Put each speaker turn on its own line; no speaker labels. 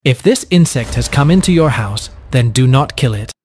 If this insect has come into your house, then do not kill it.